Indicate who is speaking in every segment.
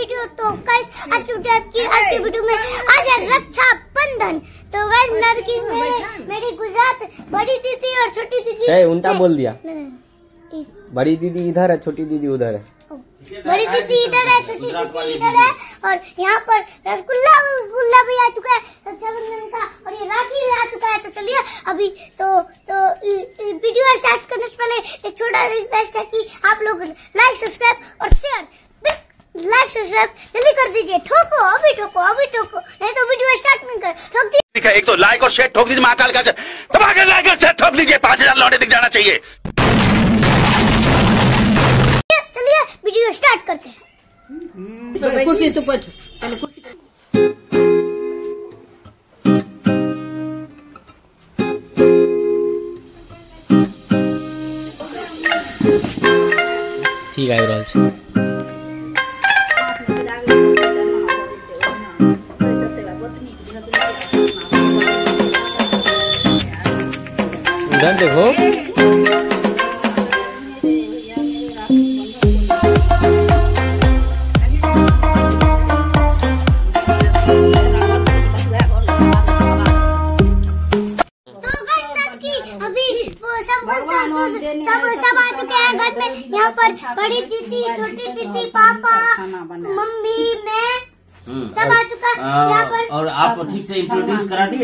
Speaker 1: Video. तो guys आज की वीडियो में आज है रक्षाबंधन। तो गाइस लड़की मेरी गुजरात बड़ी दीदी और छोटी दीदी
Speaker 2: उल्टा बोल दिया। बड़ी दीदी इधर है, छोटी दीदी उधर है।
Speaker 1: बड़ी दीदी इधर है, छोटी दीदी इधर है। और यहाँ पर रसगुल्ला भी आ चुका है रक्षाबंधन का, और ये राखी भी आ चुका है। तो चलिए अभी तो वीडियो स्टार्ट करने से पहले एक छोटा रिक्वेस्ट है कि आप लोग लाइक सब्सक्राइब और शेयर जल्दी कर दीजिए। ठोको अभी नहीं तो वीडियो स्टार्ट नहीं कर ठोक दीजिए।
Speaker 3: एक तो लाइक और शेयर ठोक दीजिए, महाकाल का दबा के लाइक और शेयर ठोक दीजिए। 5000 लौटे दिख जाना चाहिए।
Speaker 1: चलिए वीडियो स्टार्ट करते हैं।
Speaker 4: कुर्सी तो बैठ।
Speaker 2: ठीक है राज। उधर देखो।
Speaker 1: सब आ चुके हैं घर में। यहाँ पर बड़ी दीदी, छोटी दीदी, पापा, मम्मी, मैं सब आ चुका है यहाँ पर।
Speaker 5: और आप ठीक से इंट्रोड्यूस करा दिए।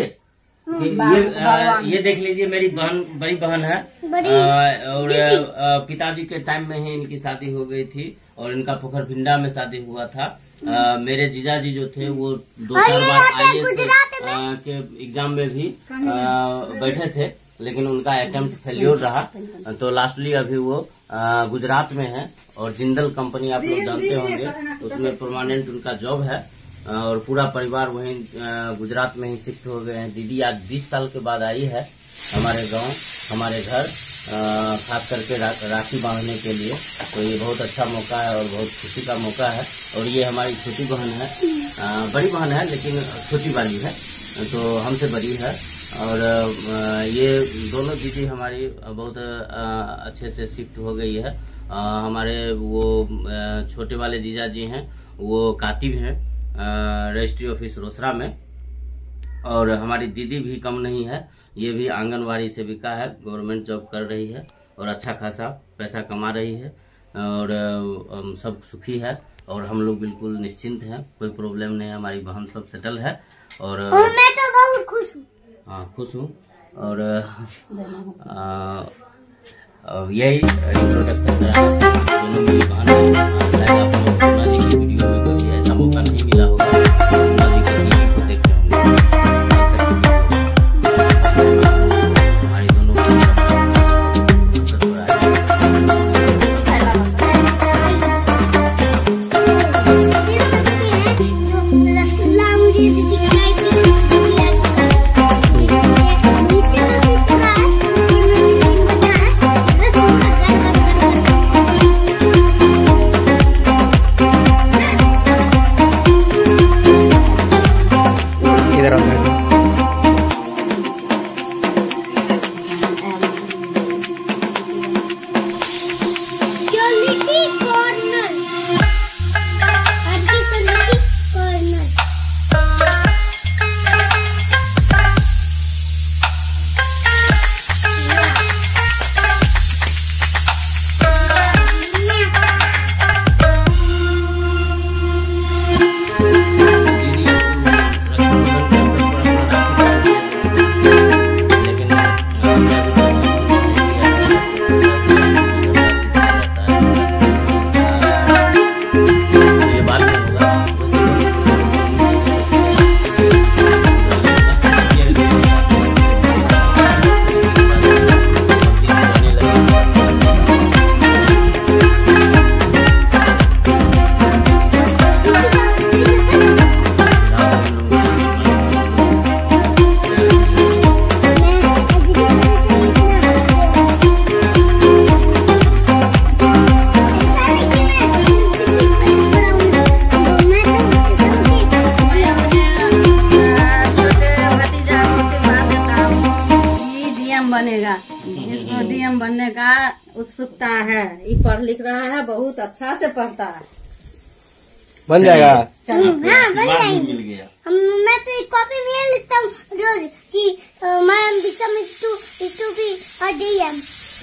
Speaker 5: ये देख लीजिए, मेरी बड़ी बहन है। और पिताजी के टाइम में ही इनकी शादी हो गई थी और इनका पोखरभिंडा में शादी हुआ था। मेरे जीजाजी जो थे वो 2 साल बाद IAS के एग्जाम में भी बैठे थे, लेकिन उनका अटेम्प्ट फेल्योर रहा। तो लास्टली अभी वो गुजरात में है और जिंदल कंपनी आप लोग जानते होंगे, उसमें परमानेंट उनका जॉब है। और पूरा परिवार वहीं गुजरात में ही शिफ्ट हो गए हैं। दीदी आज 20 साल के बाद आई है हमारे गांव, हमारे घर, खास करके राखी बांधने के लिए। तो ये बहुत अच्छा मौका है और बहुत खुशी का मौका है। और ये हमारी छोटी बहन है, बड़ी बहन है लेकिन छोटी वाली है, तो हमसे बड़ी है। और ये दोनों दीदी हमारी बहुत अच्छे से शिफ्ट हो गई है। हमारे वो छोटे वाले जीजा जी हैं, वो कातिब हैं रजिस्ट्री ऑफिस रोसड़ा में। और हमारी दीदी भी कम नहीं है, ये भी आंगनवाड़ी सेविका है, गवर्नमेंट जॉब कर रही है और अच्छा खासा पैसा कमा रही है। और सब सुखी है और हम लोग बिल्कुल निश्चिंत हैं, कोई प्रॉब्लम नहीं है। हमारी बहन सब सेटल है और
Speaker 1: मैं तो बहुत खुश हूँ।
Speaker 5: हाँ, खुश हूँ। और यही इंट्रोडक्शन दोनों मेरी बहन है। वीडियो में कभी ऐसा मौका नहीं मिला होगा, को देखते होंगे। हमारी दोनों
Speaker 4: बनेगा, इसको डीएम बनने का उत्सुकता है। ये पढ़ लिख रहा है, बहुत अच्छा से पढ़ता है।
Speaker 2: बन जाएगा।
Speaker 1: हाँ बन
Speaker 5: आशीर्वाद भी
Speaker 1: जाएंगे।
Speaker 5: मिल गया।
Speaker 1: मैं तो एक कॉपी में लिखता हूँ रोज कि मैं become to be a DM.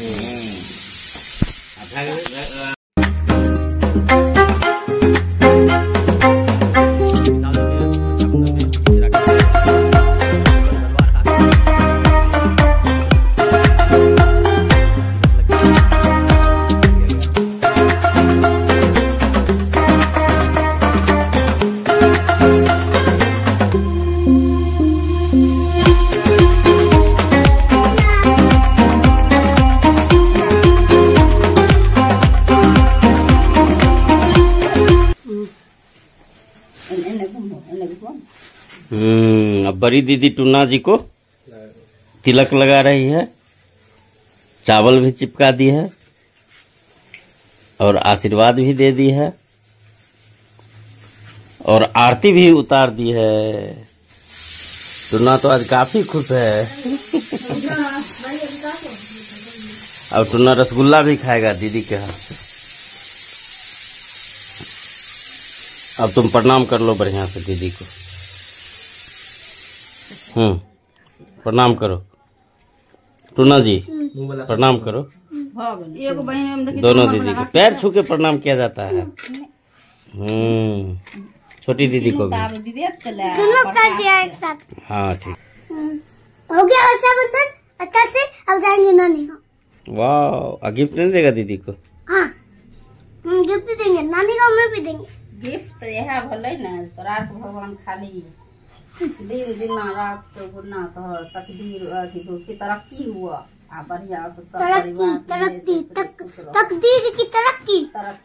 Speaker 5: अब बड़ी दीदी टुन्ना जी को तिलक लगा रही है, चावल भी चिपका दी है और आशीर्वाद भी दे दी है और आरती भी उतार दी है। टुन्ना तो आज काफी खुश है। अब टुन्ना रसगुल्ला भी खाएगा दीदी के हाथ से। अब तुम प्रणाम कर लो बढ़िया से दीदी को। प्रणाम करो टुन्ना जी, प्रणाम करो।
Speaker 4: एगो बहन
Speaker 5: दोनों दीदी को पैर छू के प्रणाम किया जाता है। छोटी दीदी को भी।
Speaker 1: दोनों कर दिया एक साथ।
Speaker 5: हाँ ठीक
Speaker 1: हो गया रक्षाबंधन अच्छा से। अब जाएंगे नानी गाँव।
Speaker 5: वाह, गिफ्ट नहीं देगा दीदी को?
Speaker 1: हाँ गिफ्ट देंगे, नानी गाँव में भी देंगे
Speaker 4: गिफ्ट। तो यह भले न रात भगवान खाली दिन दिन रात गुना तोहर तकदीर अथी की तरक्की हुआ आ बढ़िया से सब
Speaker 1: तरक्की तकदीर की तरक्की।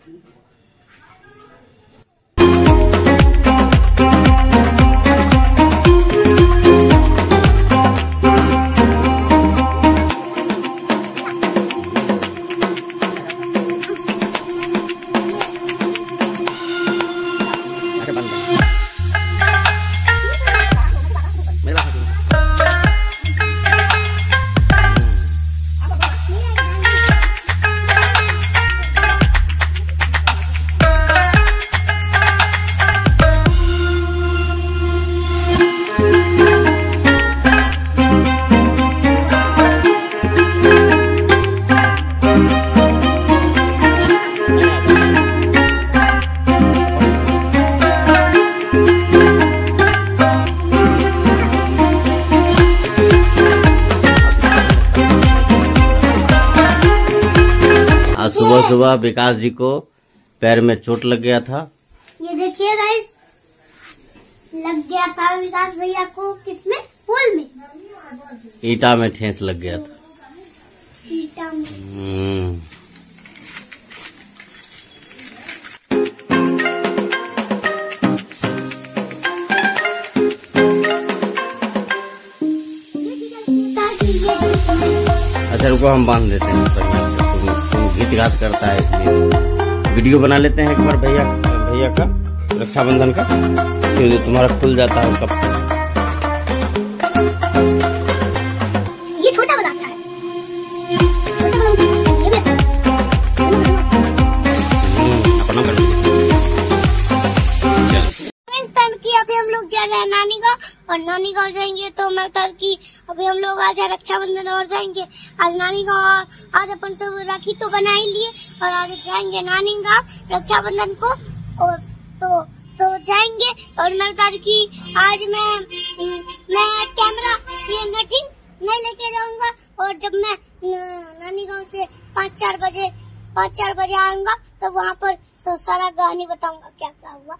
Speaker 5: सुबह सुबह विकास जी को पैर में चोट लग गया था।
Speaker 1: ये देखिए गाइस, लग गया था विकास भैया को। किसमें? पुल में,
Speaker 5: ईटा में ठेस लग गया था।
Speaker 1: ईटा में।
Speaker 5: अच्छा रुको, हम बांध देते हैं। तुम गीत गात करता है इसलिए वीडियो बना लेते हैं एक बार भैया का रक्षाबंधन का, फिर तुम्हारा खुल जाता है कब।
Speaker 1: ये छोटा वाला अच्छा है।
Speaker 5: अपना कर
Speaker 1: अभी हम लोग जा रहे हैं नानी गाँव, और नानी गाँव जाएंगे तो मैं बता कि अभी हम लोग आज रक्षाबंधन और जाएंगे। आज नानी गाँव, आज अपन सब राखी तो बना ही लिए और आज जाएंगे नानी गाँव रक्षाबंधन को। और तो जाएंगे। और मैं बता कि आज मैं कैमरा ये नथिंग नहीं लेके जाऊंगा, और जब मैं नानी गाँव से 5-4 बजे आऊंगा तो वहाँ पर सारा कहानी बताऊंगा क्या क्या हुआ।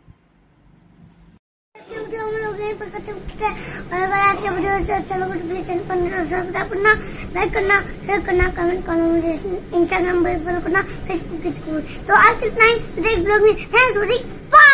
Speaker 1: वीडियो हम लोग यहीं पर खत्म करते हैं। और अगर आज का वीडियो अच्छा लगा तो प्लीज चैनल को सब्सक्राइब करना, लाइक करना, शेयर करना, कमेंट करना, मुझे इंस्टाग्राम पर फॉलो करना, फेसबुक पे। तो आज इतना ही। नेक्स्ट ब्लॉग में थैंक्स फॉर वॉचिंग।